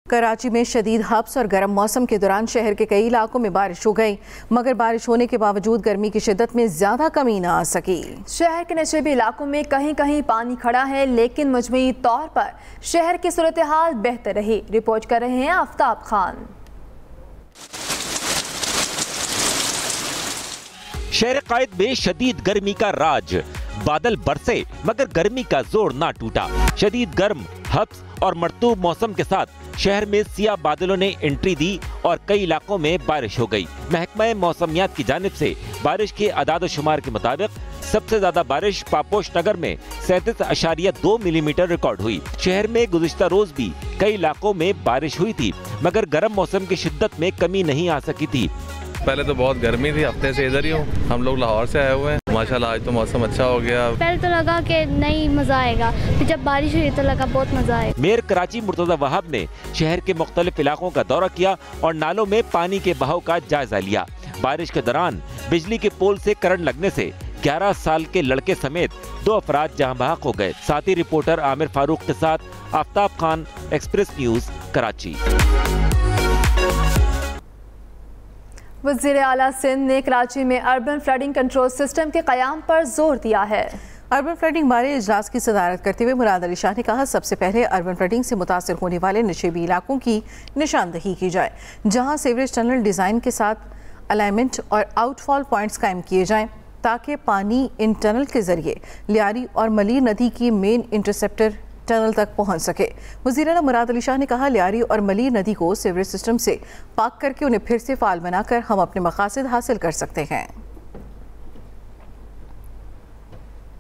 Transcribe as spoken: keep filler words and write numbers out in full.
कराची में शदीद हब्स और गर्म मौसम के दौरान शहर के कई इलाकों में बारिश हो गई, मगर बारिश होने के बावजूद गर्मी की शिद्दत में ज्यादा कमी न आ सकी। शहर के नशेबी इलाकों में कहीं कहीं पानी खड़ा है, लेकिन मजमूई तौर पर शहर की सूरत हाल बेहतर रही। रिपोर्ट कर रहे हैं आफ्ताब खान। शहर कायद में शदीद गर्मी का राज, बादल बरसे मगर गर्मी का जोर ना टूटा। शदीद गर्म हब्स और मरतूब मौसम के साथ शहर में सियाह बादलों ने एंट्री दी और कई इलाकों में बारिश हो गई। महकमा मौसमियात की जानिब से बारिश के अदाद शुमार के मुताबिक सबसे ज्यादा बारिश पापोश नगर में सैंतीस अशारिया दो मिलीमीटर रिकॉर्ड हुई। शहर में गुज़िश्ता रोज भी कई इलाकों में बारिश हुई थी, मगर गर्म मौसम की शिद्दत में कमी नहीं आ सकी थी। पहले तो बहुत गर्मी थी, हफ्ते से इधर ही हूँ। हम लोग लाहौर से आए हुए हैं। माशाल्लाह आज तो मौसम अच्छा हो गया। पहले तो लगा कि नहीं मजा आएगा, फिर जब बारिश हुई तो लगा बहुत मजा आएगा। मेयर कराची मुर्तजा वहाब ने शहर के मुख्तलिफ इलाकों का दौरा किया और नालों में पानी के बहाव का जायजा लिया। बारिश के दौरान बिजली के पोल से करंट लगने से ग्यारह साल के लड़के समेत दो अफराद जहां बहक हो गए। साथी रिपोर्टर आमिर फारूक के साथ आफ्ताब खान, एक्सप्रेस न्यूज, कराची। वज़ीर आला सिंध ने कराची में अर्बन फ्लडिंग कंट्रोल सिस्टम के क़याम पर जोर दिया है। अर्बन फ्लडिंग बारे इजलास की सदारत करते हुए मुराद अली शाह ने कहा, सबसे पहले अर्बन फ्लडिंग से मुतासर होने वाले नशेबी इलाकों की निशानदही की जाए, जहां सीवरेज टनल डिज़ाइन के साथ अलाइनमेंट और आउटफॉल पॉइंट्स कायम किए जाएं, ताकि पानी इन टनल के जरिए लियारी और मलीर नदी की मेन इंटरसेप्टर टनल तक पहुंच सके। वज़ीर आला मुराद अली शाह ने कहा, लियारी और मलीर नदी को सीवरेज सिस्टम से पाक करके उन्हें फिर से फाल बनाकर हम अपने मकासद हासिल कर सकते हैं।